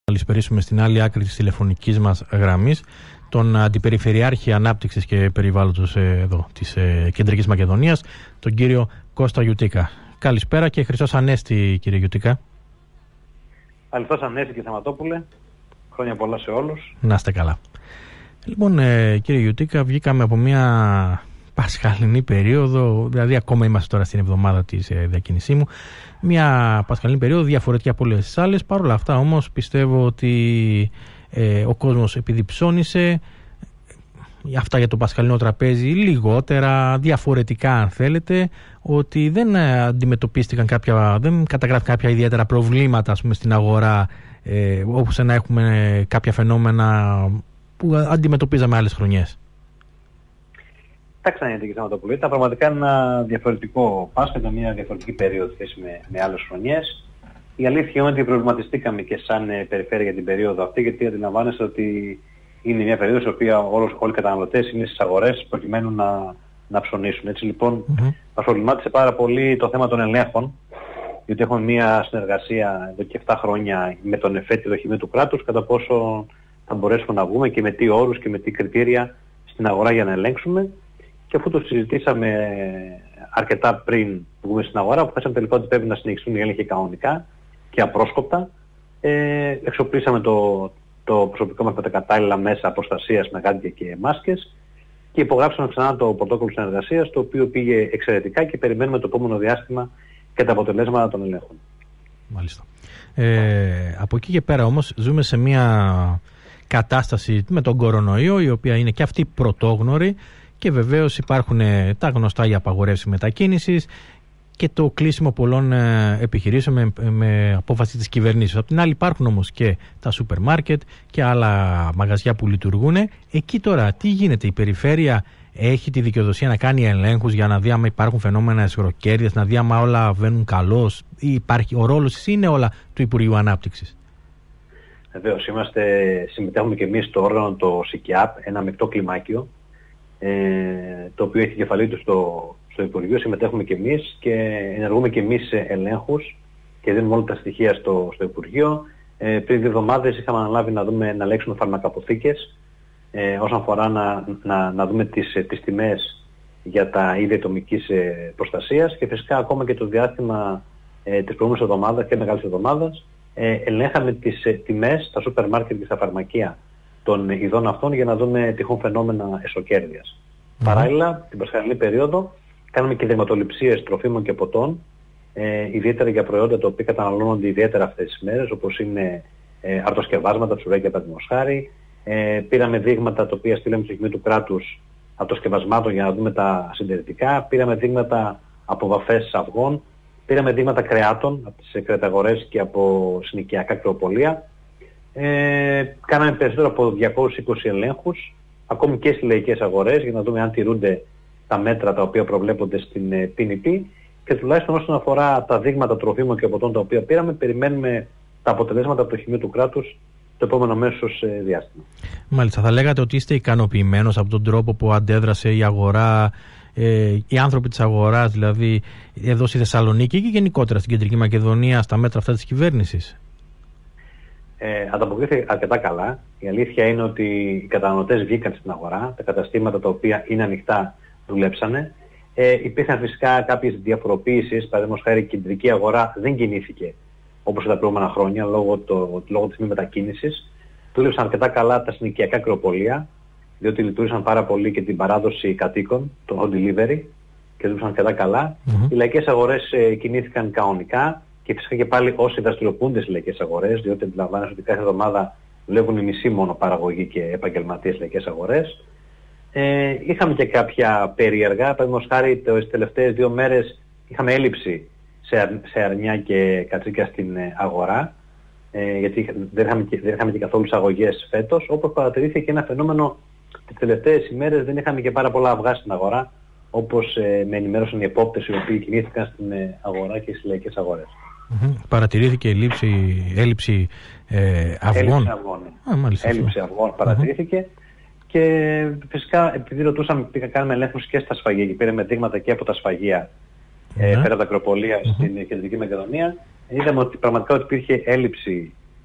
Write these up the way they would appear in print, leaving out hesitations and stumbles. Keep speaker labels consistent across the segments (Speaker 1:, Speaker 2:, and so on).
Speaker 1: Καλησπερίσουμε στην άλλη άκρη της τηλεφωνικής μας γραμμής τον Αντιπεριφερειάρχη Ανάπτυξης και Περιβάλλοντος εδώ, της Κεντρικής Μακεδονίας, τον κύριο Κώστα Γιουτίκα. Καλησπέρα και Χριστός Ανέστη, κύριε Γιουτίκα.
Speaker 2: Χριστός Ανέστη και Θαματόπουλε. Χρόνια πολλά σε όλους.
Speaker 1: Να είστε καλά. Λοιπόν, κύριε Γιουτίκα, βγήκαμε από μια πασχαλινή περίοδο, δηλαδή ακόμα είμαστε τώρα στην εβδομάδα της διακίνησή μου, μια πασχαλινή περίοδο διαφορετική από όλες τις άλλες. Παρ' όλα αυτά όμως πιστεύω ότι ο κόσμος επειδή ψώνισε, αυτά για το πασχαλινό τραπέζι λιγότερα, διαφορετικά αν θέλετε, ότι δεν αντιμετωπίστηκαν δεν καταγράφηκαν κάποια ιδιαίτερα προβλήματα, ας πούμε, στην αγορά, όπως να έχουμε κάποια φαινόμενα που αντιμετωπίζαμε άλλες χρονιές.
Speaker 2: Εντάξει, κύριε Θαματόπουλε, ήταν πραγματικά ένα διαφορετικό Πάσχα, ήταν μια διαφορετική περίοδο σχέση με άλλες χρονιές. Η αλήθεια είναι ότι προβληματιστήκαμε και σαν περιφέρεια για την περίοδο αυτή, γιατί αντιλαμβάνεστε ότι είναι μια περίοδος στην οποία όλοι οι καταναλωτές είναι στις αγορές προκειμένου να ψωνίσουν. Έτσι λοιπόν, μας προβλημάτισε πάρα πολύ το θέμα των ελέγχων, γιατί έχουμε μια συνεργασία εδώ και 7 χρόνια με τον εφέτειο δοχημή του κράτους, κατά πόσο θα μπορέσουμε να βγούμε και με τι όρους και με τι κριτήρια στην αγορά για να ελέγξουμε. Και αφού το συζητήσαμε αρκετά πριν βγούμε στην αγορά, αποφάσισαμε τελικά ότι πρέπει να συνεχιστούν οι έλεγχοι κανονικά και απρόσκοπτα. Εξοπλίσαμε το προσωπικό μας με τα κατάλληλα μέσα προστασίας με γάντια και μάσκες και υπογράψαμε ξανά το πρωτόκολλο συνεργασίας, το οποίο πήγε εξαιρετικά και περιμένουμε το επόμενο διάστημα και τα αποτελέσματα των ελέγχων.
Speaker 1: Μάλιστα. Από εκεί και πέρα όμως ζούμε σε μια κατάσταση με τον κορονοϊό, η οποία είναι και αυτή πρωτόγνωρη. Και βεβαίως υπάρχουν τα γνωστά για απαγορεύσεις μετακίνησης και το κλείσιμο πολλών επιχειρήσεων με απόφαση της κυβερνήσεως. Απ' την άλλη υπάρχουν όμως και τα σούπερ μάρκετ και άλλα μαγαζιά που λειτουργούν. Εκεί τώρα τι γίνεται? Η περιφέρεια έχει τη δικαιοδοσία να κάνει ελέγχους για να δει αν υπάρχουν φαινόμενα εσχροκέρδειας, να δει αν όλα βαίνουν καλώς, ή υπάρχει ο ρόλος είναι όλα του Υπουργείου Ανάπτυξης?
Speaker 2: Βεβαίως, συμμετέχουμε και εμείς στο όργανο το ΣΥΚΙΑΠ, ένα μεικτό κλιμάκιο, το οποίο έχει κεφαλή του στο Υπουργείο. Συμμετέχουμε και εμείς και ενεργούμε και εμείς σε ελέγχους και δίνουμε όλα τα στοιχεία στο Υπουργείο. Πριν 2 εβδομάδες είχαμε αναλάβει να ελέγξουμε φαρμακαποθήκες όσον αφορά να δούμε τις τιμές για τα είδη ατομικής προστασίας, και φυσικά ακόμα και το διάστημα της προηγούμενης εβδομάδας και μεγάλης εβδομάδας ελέγχαμε τις τιμές στα σούπερ μάρκετ και στα φαρμακεία των ειδών αυτών για να δούμε τυχόν φαινόμενα εσωκέρδειας. Παράλληλα, την πασχαλινή περίοδο κάναμε και δερματοληψίες τροφίμων και ποτών, ιδιαίτερα για προϊόντα τα οποία καταναλώνονται ιδιαίτερα αυτές τις μέρες, όπως είναι αρτοσκευάσματα, τσουρέκια παραδείγματος χάρη. Πήραμε δείγματα τα οποία στείλαμε στο Δοχείο του Κράτους αρτοσκευασμάτων για να δούμε τα συντηρητικά. Πήραμε δείγματα από βαφές αυγών. Πήραμε δείγματα κρεάτων από τις κρεαταγορές και από συνοικιακά κρεοπολία. Κάναμε περισσότερο από 220 ελέγχους, ακόμη και στις λαϊκές αγορές, για να δούμε αν τηρούνται τα μέτρα τα οποία προβλέπονται στην PNP, και τουλάχιστον όσον αφορά τα δείγματα τροφίμων και ποτών τα οποία πήραμε, περιμένουμε τα αποτελέσματα από το Δοχείο του Κράτους το επόμενο μέσος διάστημα. Μάλιστα,
Speaker 1: θα λέγατε ότι είστε ικανοποιημένος από τον τρόπο που αντέδρασε η αγορά, οι άνθρωποι της αγοράς, δηλαδή εδώ στη Θεσσαλονίκη και γενικότερα στην Κεντρική Μακεδονία, στα μέτρα αυτά της κυβέρνησης?
Speaker 2: Ανταποκρίθηκε αρκετά καλά. Η αλήθεια είναι ότι οι καταναλωτές βγήκαν στην αγορά, τα καταστήματα τα οποία είναι ανοιχτά δουλέψανε. Υπήρχαν φυσικά κάποιες διαφοροποίησεις, παραδείγματος χάρη η κεντρική αγορά δεν κινήθηκε όπως τα προηγούμενα χρόνια λόγω της μη μετακίνησης. Δούλεψαν αρκετά καλά τα συνοικιακά κρεοπολία, διότι λειτουργήσαν πάρα πολύ και την παράδοση κατοίκων, το home delivery, και δούλεψαν αρκετά καλά. Οι λαϊκές αγορές κινήθηκαν κανονικά. Και φυσικά και πάλι όσοι δραστηριοποιούνται στις λαϊκές αγορές, διότι αντιλαμβάνεστε ότι κάθε εβδομάδα δουλεύουν οι μισοί μόνο παραγωγοί και επαγγελματίες στις λαϊκές αγορές. Είχαμε και κάποια περίεργα, παραδείγματος χάρη τις τελευταίες 2 μέρες είχαμε έλλειψη σε αρνιά και κατσίκα στην αγορά, γιατί δεν είχαμε και καθόλου εισαγωγές φέτος, όπως παρατηρήθηκε ένα φαινόμενο τις τελευταίες ημέρες, δεν είχαμε και πάρα πολλά αυγά στην αγορά, όπως με ενημέρωσαν οι επόπτες οι οποίοι κινήθηκαν στην αγορά και στις λαϊκές αγορές.
Speaker 1: Παρατηρήθηκε έλλειψη αυγών.
Speaker 2: Έλλειψη αυγών παρατηρήθηκε. Και φυσικά επειδή ρωτούσαμε, κάναμε ελέγχους και στα σφαγεία και πήραμε δείγματα και από τα σφαγεία πέρα από τα κρεοπολία στην Κεντρική Μακεδονία, είδαμε ότι πραγματικά υπήρχε έλλειψη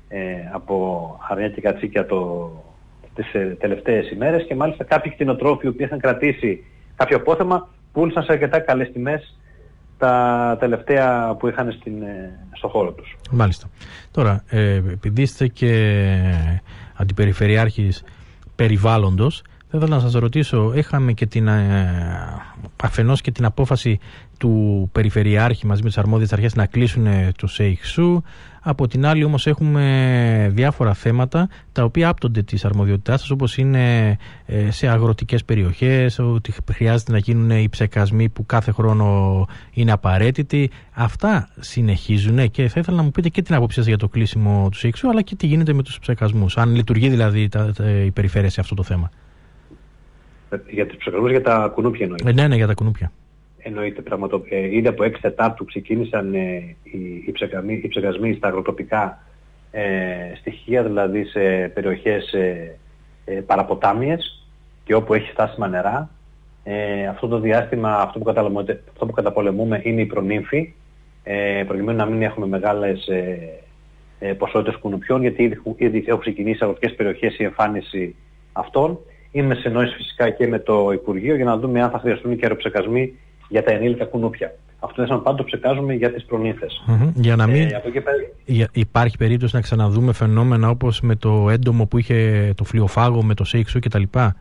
Speaker 2: από αρνιά και κατσίκια τις τελευταίες ημέρες, και μάλιστα κάποιοι κτηνοτρόφοι που είχαν κρατήσει κάποιο απόθεμα πούλησαν σε αρκετά καλές τιμές τα τελευταία που είχαν στο χώρο τους.
Speaker 1: Μάλιστα. Τώρα, επειδή είστε και αντιπεριφερειάρχης περιβάλλοντος, θα ήθελα να σας ρωτήσω, είχαμε και αφενός και την απόφαση του Περιφερειάρχη μαζί με τις αρμόδιες αρχές να κλείσουν το ΣΕΙΧΣΟΥ. Από την άλλη όμως έχουμε διάφορα θέματα τα οποία άπτονται της αρμοδιότητάς σας, όπως είναι σε αγροτικές περιοχές, ότι χρειάζεται να γίνουν οι ψεκασμοί που κάθε χρόνο είναι απαραίτητοι. Αυτά συνεχίζουν και θα ήθελα να μου πείτε και την άποψή σας για το κλείσιμο του ΣΕΙΧΣΟΥ, αλλά και τι γίνεται με τους ψεκασμούς, αν λειτουργεί δηλαδή η περιφέρεια σε αυτό το θέμα.
Speaker 2: Για τους ψεκασμούς, για τα κουνούπια εννοείται.
Speaker 1: Ναι, για τα κουνούπια.
Speaker 2: Εννοείται, ήδη από 6 Τετάρτου ξεκίνησαν οι ψεκασμοί στα αγροτοπικά στοιχεία, δηλαδή σε περιοχές παραποτάμιες και όπου έχει στάσιμα νερά. Αυτό το διάστημα, αυτό που καταπολεμούμε είναι η προνύμφη, προκειμένου να μην έχουμε μεγάλες ποσότητες κουνουπιών, γιατί ήδη έχουν ξεκινήσει σε αγροτικές περιοχές η εμφάνιση αυτών. Είμαι σε συνεννόηση φυσικά και με το Υπουργείο για να δούμε αν θα χρειαστούν και αεροψεκασμοί για τα ενήλικα κουνούπια. Αυτό δεν πάντο ψεκάζουμε για τις προνύμφες.
Speaker 1: Για να μην υπάρχει περίπτωση να ξαναδούμε φαινόμενα όπως με το έντομο που είχε το φλοιοφάγο με το ΣΕΙΧΣΟΥ κτλ.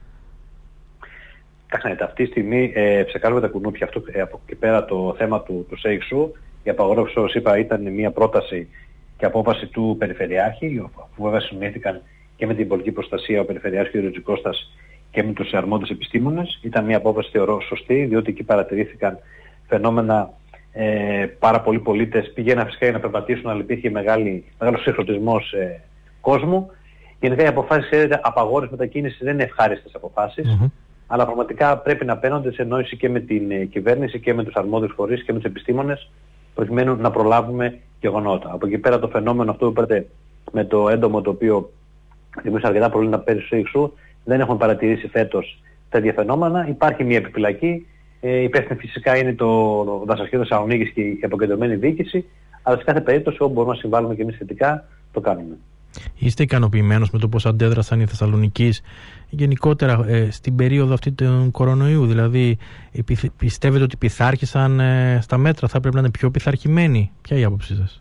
Speaker 2: Κάξτε, αυτή τη στιγμή ψεκάζουμε τα κουνούπια. Αυτό από εκεί πέρα το θέμα του ΣΕΙΧΣΟΥ, η απαγόρευση, όπως είπα, ήταν μια πρόταση και απόφαση του Περιφερειάρχη, που βέβαια συνοήθηκαν και με την πολιτική προστασία ο Περιφερειάρχης κ. Τζικώστας και με τους αρμόδιους επιστήμονες. Ήταν μια απόφαση, θεωρώ, σωστή, διότι εκεί παρατηρήθηκαν φαινόμενα, πάρα πολλοί πολίτες πήγαιναν φυσικά για να περπατήσουν, αλλά υπήρχε μεγάλος συγχρονισμός κόσμου. Γενικά οι αποφάσεις, απαγόρευση μετακίνησης δεν είναι ευχάριστες αποφάσεις, αλλά πραγματικά πρέπει να παίρνονται σε εννόηση και με την κυβέρνηση και με τους αρμόδιους φορείς και με τους επιστήμονες, προκειμένου να προλάβουμε γεγονότα. Από εκεί πέρα το φαινόμενο αυτό που είπατε με το έντομο, το οποίο δημιούργησε αρκετά προβλήματα πέρυσι στο ΣΕΙΧΣΟΥ, δεν έχουμε παρατηρήσει φέτος τέτοια φαινόμενα. Υπάρχει μια επιφυλακή. Υπεύθυνη φυσικά είναι το Δασαρχείο Θεσσαλονίκης και η αποκεντρωμένη διοίκηση, αλλά σε κάθε περίπτωση όπου μπορούμε να συμβάλλουμε και εμείς θετικά, το κάνουμε.
Speaker 1: Είστε ικανοποιημένος με το πώς αντέδρασαν οι Θεσσαλονικείς γενικότερα στην περίοδο αυτή του κορονοϊού? Δηλαδή, πιστεύετε ότι πειθάρχησαν στα μέτρα, θα πρέπει να είναι πιο πειθαρχημένοι? Ποια είναι η άποψή σας?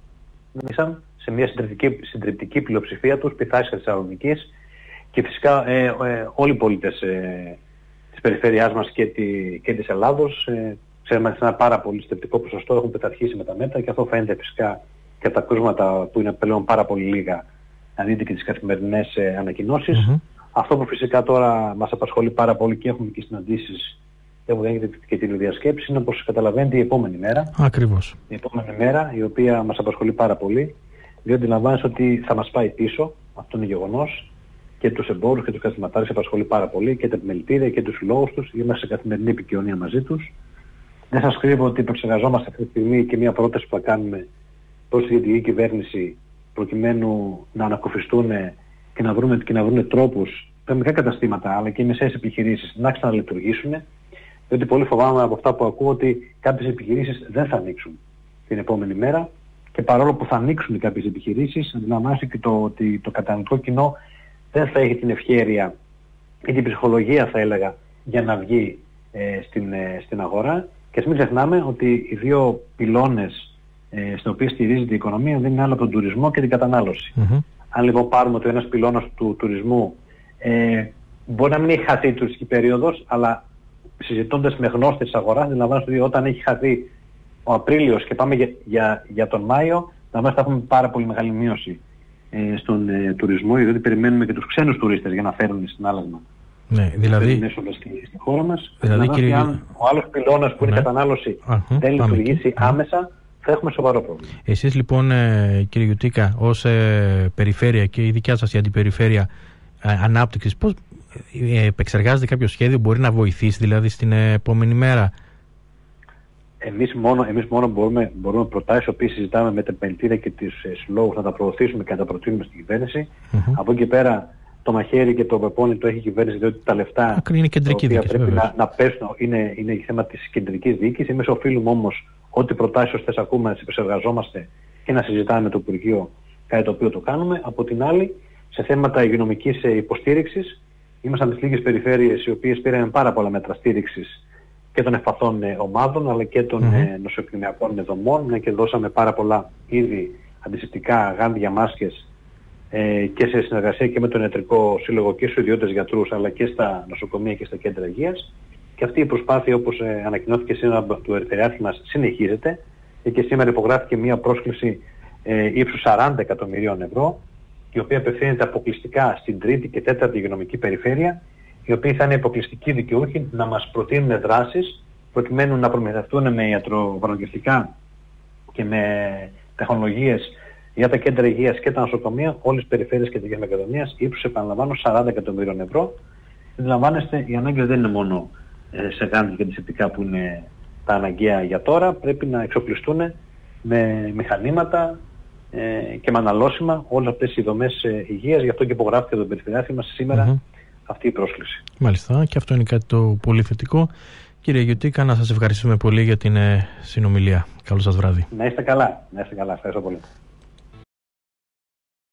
Speaker 2: Σε μια συντριπτική πλειοψηφία τους πειθάρχησαν της Θεσσαλονικής, και φυσικά όλοι οι πολίτες της περιφέρειάς μας και της Ελλάδος, ξέρουμε ότι σε ένα πάρα πολύ συντριπτικό ποσοστό έχουν πειθαρχήσει με τα μέτρα, και αυτό φαίνεται φυσικά και από τα κρούσματα που είναι πλέον πάρα πολύ λίγα, να δείτε και τις καθημερινές ανακοινώσεις. Αυτό που φυσικά τώρα μας απασχολεί πάρα πολύ και έχουμε και συναντήσεις, έχουμε γίνει και την διασκέψη, είναι, όπως καταλαβαίνετε, η επόμενη μέρα.
Speaker 1: Ακριβώς.
Speaker 2: Η επόμενη μέρα, η οποία μας απασχολεί πάρα πολύ, διότι λαμβάνεις ότι θα μας πάει πίσω, αυτό είναι γεγονός, και τους εμπόρους και τους καθηματάρχες απασχολεί πάρα πολύ, και τα επιμελητήρια και τους συλλόγους τους, είμαστε σε καθημερινή επικοινωνία μαζί τους. Δεν σας κρύβω ότι επεξεργαζόμαστε αυτή τη στιγμή και μια πρόταση που θα κάνουμε προς τη Γενική Κυβέρνηση, προκειμένου να ανακουφιστούν και να βρουν τρόπους τα μικρά καταστήματα αλλά και οι μεσαίες επιχειρήσεις να ξαναλειτουργήσουν. Διότι πολύ φοβάμαι από αυτά που ακούω ότι κάποιες επιχειρήσεις δεν θα ανοίξουν την επόμενη μέρα, και παρόλο που θα ανοίξουν κάποιες επιχειρήσεις, αντιλαμβάνεστε και ότι το κατανοητικό κοινό δεν θα έχει την ευχέρεια ή την ψυχολογία, θα έλεγα, για να βγει στην αγορά. Και ας μην ξεχνάμε ότι οι δύο πυλώνες στα οποία στηρίζεται η οικονομία δεν είναι άλλο από τον τουρισμό και την κατανάλωση. Αν λοιπόν πάρουμε ότι ο ένας πυλώνας του τουρισμού μπορεί να μην έχει χαθεί η τουριστική περίοδος, αλλά συζητώντας με γνώστες της αγοράς, αντιλαμβάνεστε ότι όταν έχει χαθεί ο Απρίλιος και πάμε για τον Μάιο, θα έχουμε πάρα πολύ μεγάλη μείωση στον τουρισμό, διότι περιμένουμε και τους ξένους τουρίστες για να φέρουν στην άλλαγμα.
Speaker 1: Ναι, δηλαδή
Speaker 2: στη χώρα μας.
Speaker 1: Δηλαδή, κύριε...
Speaker 2: αν ο άλλος πυλώνας που είναι η κατανάλωση δεν λειτουργήσει άμεσα, θα έχουμε σοβαρό πρόβλημα.
Speaker 1: Εσείς λοιπόν, κύριε Γιουτίκα, ως περιφέρεια και η δικιά σας η αντιπεριφέρεια ανάπτυξης, πώς επεξεργάζεται κάποιο σχέδιο, μπορεί να βοηθήσει δηλαδή στην επόμενη μέρα?
Speaker 2: Εμείς μόνο μπορούμε προτάσεις, οποίες συζητάμε με τα επιμελητήρια και τους συλλόγους, να τα προωθήσουμε και να τα προτείνουμε στην κυβέρνηση. Από εκεί πέρα το μαχαίρι και το πεπόνι το έχει η κυβέρνηση, διότι τα λεφτά
Speaker 1: είναι κεντρική διοίκηση,
Speaker 2: πρέπει να πέσουν είναι θέμα της κεντρικής διοίκησης. Εμείς οφείλουμε όμως ό,τι προτάσεις ώστε ακούμε να τις επεξεργαζόμαστε και να συζητάμε με το Υπουργείο κάτι το οποίο το κάνουμε. Από την άλλη, σε θέματα υγειονομικής υποστήριξης, ήμασταν τις λίγες περιφέρειες οι οποίες πήραν πάρα πολλά μέτρα στήριξης και των ευπαθών ομάδων αλλά και των νοσοκομιακών δομών, και δώσαμε πάρα πολλά είδη αντισηπτικά, γάντια, μάσκες, και σε συνεργασία και με τον Ιατρικό Σύλλογο και στους ιδιώτες γιατρούς αλλά και στα νοσοκομεία και στα κέντρα υγείας. Και αυτή η προσπάθεια, όπως ανακοινώθηκε σήμερα του Ερυθρεάρχη μας, συνεχίζεται, και σήμερα υπογράφηκε μια πρόσκληση ύψους 40 εκατομμυρίων ευρώ, η οποία απευθύνεται αποκλειστικά στην τρίτη και τέταρτη υγειονομική περιφέρεια, οι οποίοι θα είναι αποκλειστικοί δικαιούχοι να μας προτείνουν δράσεις προκειμένου να προμηθευτούν με ιατροφαρμακευτικά και με τεχνολογίες για τα κέντρα υγείας και τα νοσοκομεία όλες τις περιφέρειες Κεντρικής Μακεδονίας ύψους, επαναλαμβάνω, 40 εκατομμυρίων ευρώ. Αντιλαμβάνεστε, οι ανάγκες δεν είναι μόνο σε γάντια και αντισηπτικά που είναι τα αναγκαία για τώρα, πρέπει να εξοπλιστούν με μηχανήματα και με αναλώσιμα όλες αυτές οι δομές υγείας. Γι' αυτό και υπογράφηκε τον Περιφερειάρχη μας σήμερα αυτή η πρόσκληση.
Speaker 1: Μάλιστα, και αυτό είναι κάτι το πολύ θετικό. Κύριε Γιουτίκα, να σας ευχαριστούμε πολύ για την συνομιλία. Καλό σας βράδυ.
Speaker 2: Να είστε καλά. Να είστε καλά. Ευχαριστώ πολύ.